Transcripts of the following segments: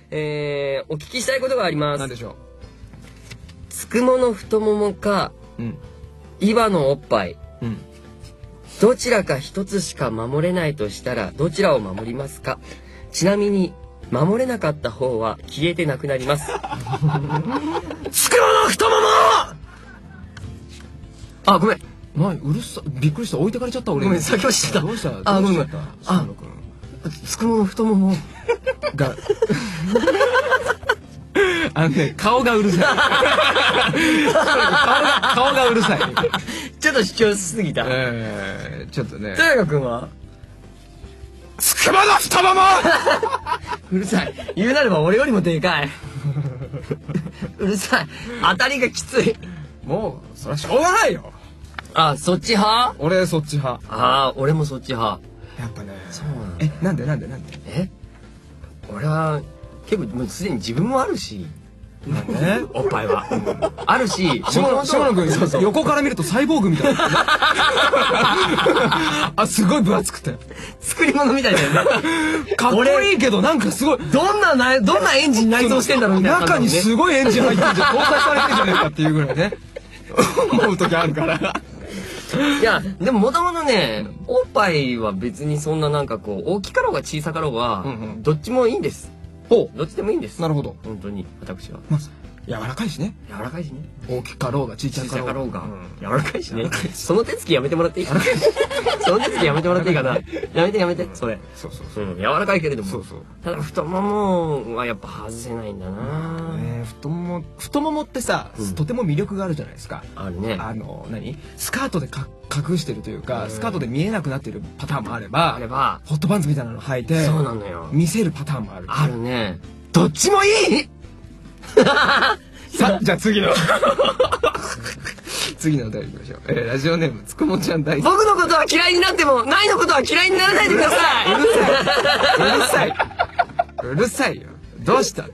お聞きしたいことがあります。 なんでしょつくもの太ももか、イバのおっぱい、どちらか一つしか守れないとしたらどちらを守りますか？ちなみに守れなかった方は消えてなくなります。つくもの太もも。あ、ごめん。 うるさ、びっくりした。置いてかれちゃった俺。 ごめん、先走ってた。 どうした？ あ、ごめん。 あ、 つくもの太ももが顔がうるさい。顔がうるさい。 ちょっと主張しすぎた。 ちょっとね。 豊川君はつくもの太もも。 うるさい。言うなれば俺よりもでかい。うるさい。当たりがきつい。 もうそりゃしょうがないよ。 あ、そっち派？ 俺そっち派。 ああ、俺もそっち派。 やっぱね。 そうなの。 なんで俺は結構もうすでに自分もあるし。おっぱいはあるし、 下野君横から見るとサイボーグみたいな。あ、すごい分厚くて作り物みたいだよね。 かっこいいけど、なんかすごいどんなエンジン内蔵してんだろうみたいな中にすごいエンジン入ってるじゃん、搭載されてるじゃないかっていうぐらいね思う時あるから。 いやでももともとね、おっぱいは別にそんななんかこう大きかろうが小さかろうがどっちもいいんです。どっちでもいいんです。 なるほど。 本当に私は柔らかいしね。 柔らかいしね。 大きかろうが小さかろうが柔らかいしね。その手つきやめてもらっていい？その手つきやめてもらっていいかな。やめてそれ。 そう柔らかいけれども、ただ太ももはやっぱ外せないんだな。 太ももってさ、とても魅力があるじゃないですか。 あるね。 スカートで隠してるというか、スカートで見えなくなってるパターンもあれば、ホットパンツみたいなの履いてそうなのよ、 見せるパターンもある。 あるね。どっちもいい。 さあ、じゃあ次の次のお便りいきましょう。ラジオネームつくもちゃん大好き。 僕のことは嫌いになってもないのことは嫌いにならないでください。 うるさいよ。どうしちゃった？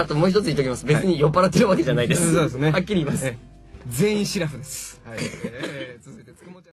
あともう一つ言っときます。別に酔っ払ってるわけじゃないです。 そうですね。 はっきり言います。 全員シラフです。続いてつくもちゃん。